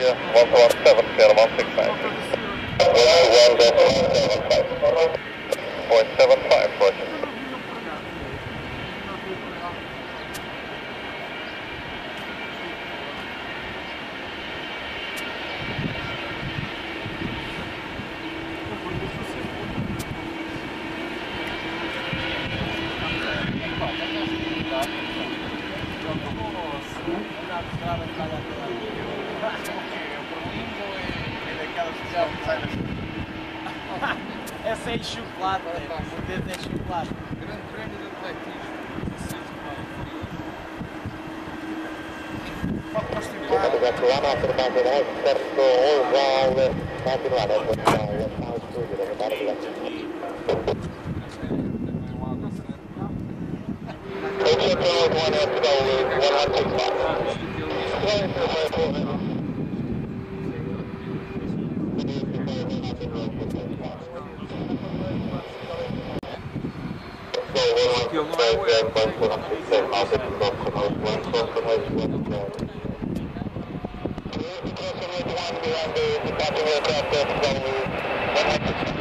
India, 117, 165. 1.75, roger. Essa é chocolate, o dedo é chocolate. Grande prémio de atletismo. Aquilo não é o